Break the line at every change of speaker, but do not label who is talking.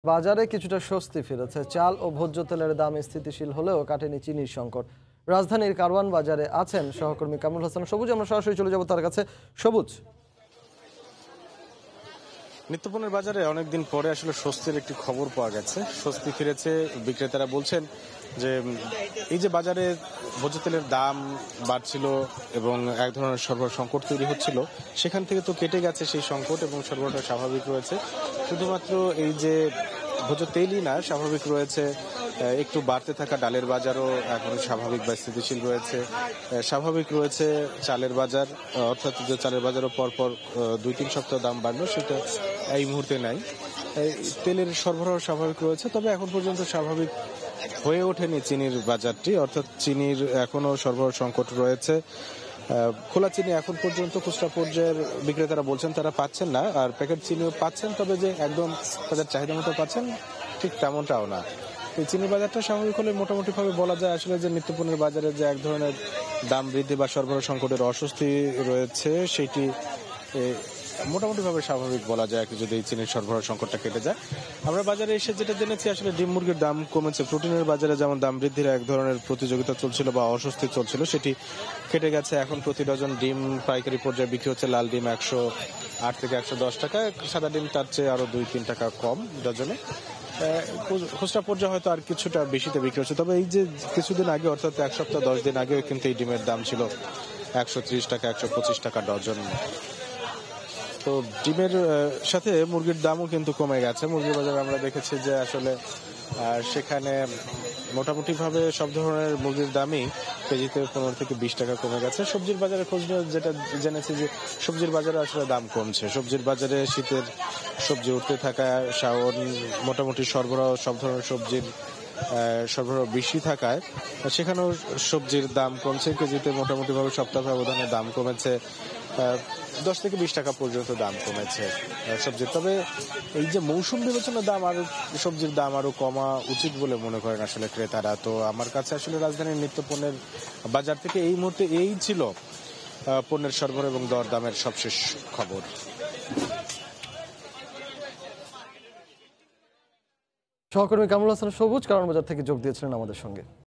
বাজারে কিছুটা স্বস্তি ফিরেছে। চাল ও ভোজ্য তেলের দাম স্থিতিশীল হলেও কাটেনি চিনির সংকট। রাজধানীর কারওয়ান বাজারে আছেন সহকর্মী কামরুল হাসান সবুজ। আমরা সরাসরি চলে যাব তার কাছে। সবুজ,
নিত্যপণ্যের বাজারে অনেকদিন পরে আসলে স্বস্তির একটি খবর পাওয়া গেছে। স্বস্তি ফিরেছে। বিক্রেতারা বলছেন যে এই যে বাজারে ভোজ্য তেলের দাম বাড়ছিল এবং এক ধরনের সরবরাহ সংকট তৈরি হচ্ছিল, সেখান থেকে তো কেটে গেছে সেই সংকট এবং সরবরাহটা স্বাভাবিক রয়েছে। শুধুমাত্র এই যে ভোজ্য তেলই না, স্বাভাবিক রয়েছে একটু বাড়তে থাকা ডালের বাজারও এখন স্বাভাবিক বা স্থিতিশীল রয়েছে। স্বাভাবিক রয়েছে চালের বাজার, অর্থাৎ যে চালের বাজারও পরপর ২-৩ সপ্তাহ দাম বাড়লো, সেটা এই মুহূর্তে নাই। তেলের সরবরাহ স্বাভাবিক রয়েছে, তবে এখন পর্যন্ত স্বাভাবিক হয়ে ওঠেনি চিনির বাজারটি, অর্থাৎ চিনির এখনো সরবরাহ সংকট রয়েছে। খোলা চিনি এখন পর্যন্ত খুচরা পর্যায়ের বিক্রেতারা বলছেন তারা পাচ্ছেন না, আর প্যাকেট চিনিও পাচ্ছেন, তবে যে একদম তাদের চাহিদা মতো পাচ্ছেন ঠিক তেমনটাও না। এই চিনির বাজারটা স্বাভাবিক হলে মোটামুটি ভাবে বলা যায় আসলে যে নিত্যপণ্যের বাজারে যে এক ধরনের দাম বৃদ্ধি বা সরবরাহ সংকটের অস্বস্তি রয়েছে, সেটি মোটামুটি ভাবে স্বাভাবিক বলা যায় কি, যদি এই চিনির সরবরাহ সংকটটা কেটে যায়। আমরা বাজারে এসে যেটা জেনেছি, আসলে ডিম মুরগির দাম কমেছে। প্রোটিনের বাজারে যেমন দাম বৃদ্ধির এক ধরনের প্রতিযোগিতা চলছিল বা অস্বস্তি চলছিল, সেটি কেটে গেছে। এখন প্রতি ডজন ডিম পাইকারি পর্যায়ে বিক্রি হচ্ছে। লাল ডিম 108 থেকে 110 টাকা, সাদা ডিম তার চেয়ে আরো 2-3 টাকা কম ডজনে। খুচরা পর্যায়ে হয়তো আর কিছুটা বেশিতে বিক্রি হচ্ছে, তবে এই যে কিছুদিন আগে, অর্থাৎ 1 সপ্তাহ 10 দিন আগে কিন্তু এই ডিমের দাম ছিল 130 টাকা, 125 টাকা ডজন। তো ডিমের সাথে মুরগির দামও কিন্তু কমে গেছে। মুরগির বাজারে আমরা দেখেছি যে আসলে সেখানে মোটামুটি ভাবে সব ধরনের মুরগির দামই কেজিতে 15 থেকে 20 টাকা কমে গেছে। সবজির বাজারে খোঁজ নিয়ে যেটা জেনেছি যে সবজির বাজারে আসলে দাম কমছে। সবজির বাজারে শীতের সবজি উঠতে থাকা, শাওন মোটামুটি সরবরাহ সব ধরনের সবজির সরবরাহ বেশি থাকায় সেখানেও সবজির দাম কমছে। কেজিতে মোটামুটি ভাবে সপ্তাহ ব্যবধানে দাম কমেছে 10 থেকে 20 টাকা পর্যন্ত দাম কমেছে সবজির। তবে এই যে মৌসুম বিবেচনার দাম আর সবজির দাম আরো কমা উচিত বলে মনে করেন আসলে ক্রেতারা। তো আমার কাছে আসলে রাজধানীর নিত্য পণ্যের বাজার থেকে এই মুহূর্তে এই ছিল পণ্যের সরবরাহ এবং দর দামের সবশেষ খবর।
সহকর্মী কামরুল হাসান সবুজ কারওয়ান বাজার থেকে যোগ দিয়েছিলেন আমাদের সঙ্গে।